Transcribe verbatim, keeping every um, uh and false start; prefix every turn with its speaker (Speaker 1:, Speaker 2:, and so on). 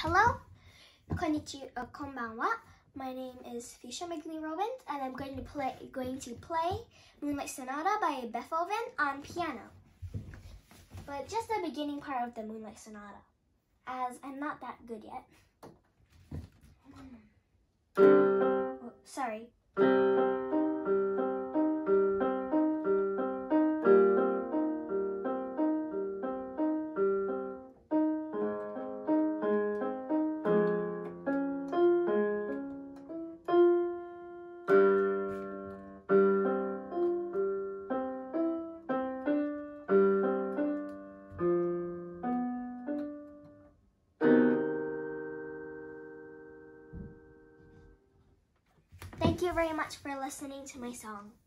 Speaker 1: Hello, konnichiwa, uh, konbanwa. My name is Fisha Megumi Robins, and I'm going to play going to play Moonlight Sonata by Beethoven on piano. But just the beginning part of the Moonlight Sonata, as I'm not that good yet. Oh, sorry. Thank you very much for listening to my song.